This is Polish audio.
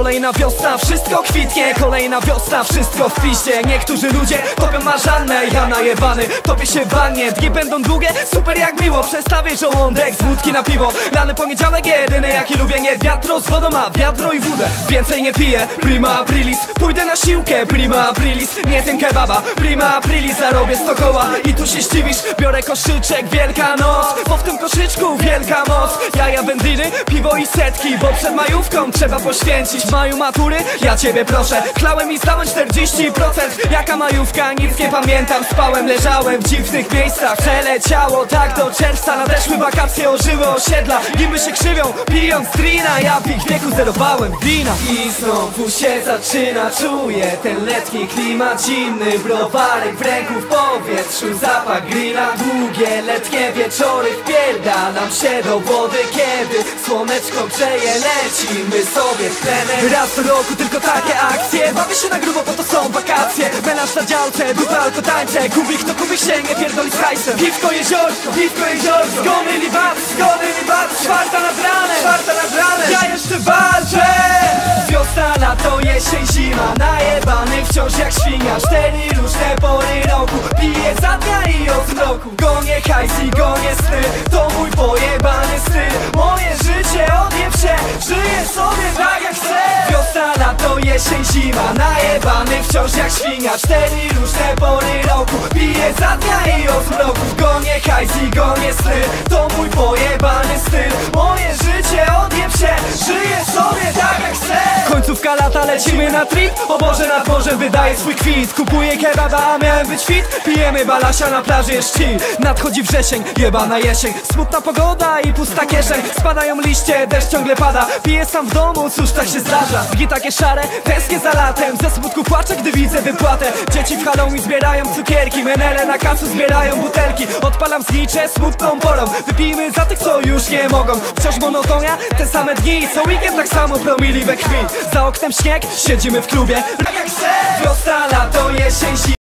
Kolejna wiosna, wszystko kwitnie. Kolejna wiosna, wszystko w piście. Niektórzy ludzie topią marzannę, ja najebany topię się w wannie. Dni będą długie, super jak miło. Przestawię żołądek z wódki na piwo. Lany poniedziałek jedyny jaki lubię. Nie wiatro z wodą, a wiadro i wódę. Więcej nie piję, prima aprilis. Pójdę na siłkę, prima aprilis. Nie zjem kebaba, prima aprilis. Zarobię 100 koła i tu się zdziwisz. Biorę koszyczek, wielka noc, bo w tym koszyczku wielka moc. Jaja, wędliny, piwo i setki, bo przed majówką trzeba poświęcić. W maju matury, ja ciebie proszę. Chlałem i zdałem 40%. Jaka majówka, nic nie pamiętam. Spałem, leżałem w dziwnych miejscach. Przeleciało tak do czerwca. Nadeszły wakacje, ożyły osiedla. Niby się krzywią, pijąc drina. Ja w ich wieku zerowałem wina. I znowu się zaczyna, czuję ten letni klimat zimny. Browarek w ręku, w powietrzu zapach grilla. Długie letnie wieczory, wpierdalam się do wody, kiedy słoneczko grzeje, lecimy sobie w plener. Raz do roku tylko takie akcje, bawię się na grubo, bo to są wakacje. Melanż na działce, dupa, alko tańce. Kubik to kubik się nie pierdoli z hajsem. Piwko jeziorko, zgony li bat, czwarta nad ranem, ja jeszcze walczę. Wiosna, lato, jesień, zima, najebany wciąż jak świnia. 4 różne pory roku, piję za dnia i od zmroku. Gonię hajs i gonię sny, to mój pojebany styl. Moje życie odjebcie, żyję sobie tak jak chcę. Wiosna, lato, jesień, zima, najebany wciąż jak świnia. 4 różne pory roku, piję za dnia i od zmroku. Gonię hajs i gonię sny, to mój pojebany styl. Moje życie odjebcie, żyję sobie tak jak chcę. Końcówka lata, lecimy na trip. O Boże, nad morzem wydaje swój kwit. Kupuję kebaba, a miałem być fit. Pijemy balasia, na plaży jest chill. Nadchodzi wrzesień, jebana jesień. Smutna pogoda i pusta kieszeń. Spadają liście, deszcz ciągle pada. Piję sam w domu, cóż tak się zdarza. Dni takie szare, tęsknię za latem. Ze smutku płaczę, gdy widzę wypłatę. Dzieci w Halloween zbierają cukierki. Menele na kacu zbierają butelki. Odpalam znicze smutną porą. Wypijmy za tych, co już nie mogą. Wciąż monotonia, te same dni. Co weekend tak samo promili we krwi. Za oknem śnieg, siedzimy w klubie. Tak jak chcę. Wiosna, lato, jesień,